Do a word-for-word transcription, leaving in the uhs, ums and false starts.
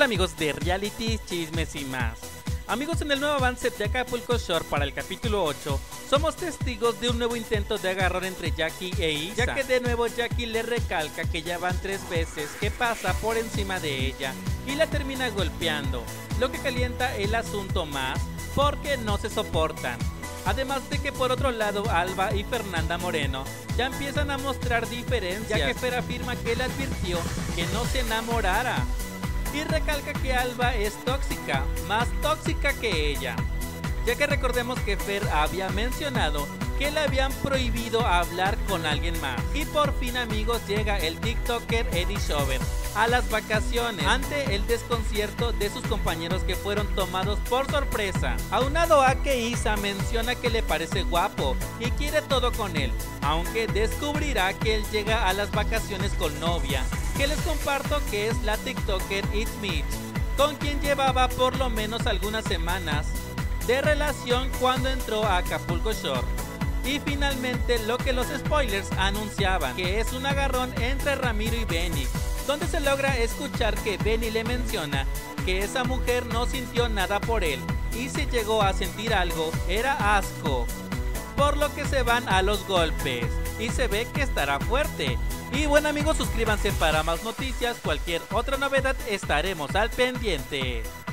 amigos de Reality, Chismes y más. Amigos, en el nuevo avance de Acapulco Shore para el capítulo ocho, somos testigos de un nuevo intento de agarrón entre Jackie e Isa, ya que de nuevo Jackie le recalca que ya van tres veces que pasa por encima de ella y la termina golpeando, lo que calienta el asunto más porque no se soportan. Además de que por otro lado Alba y Fernanda Moreno ya empiezan a mostrar diferencias, ya que Fer afirma que le advirtió que no se enamorara y recalca que Alba es tóxica, más tóxica que ella, ya que recordemos que Fer había mencionado que le habían prohibido hablar con alguien más. Y por fin, amigos, llega el tiktoker Eddie Shover a las vacaciones ante el desconcierto de sus compañeros que fueron tomados por sorpresa, aunado a que Isa menciona que le parece guapo y quiere todo con él, aunque descubrirá que él llega a las vacaciones con novia, que les comparto que es la tiktoker It's Mitch, con quien llevaba por lo menos algunas semanas de relación cuando entró a Acapulco Shore. Y finalmente lo que los spoilers anunciaban, que es un agarrón entre Ramiro y Benny, donde se logra escuchar que Benny le menciona que esa mujer no sintió nada por él, y si llegó a sentir algo era asco, por lo que se van a los golpes y se ve que estará fuerte. Y bueno, amigos, suscríbanse para más noticias. Cualquier otra novedad estaremos al pendiente.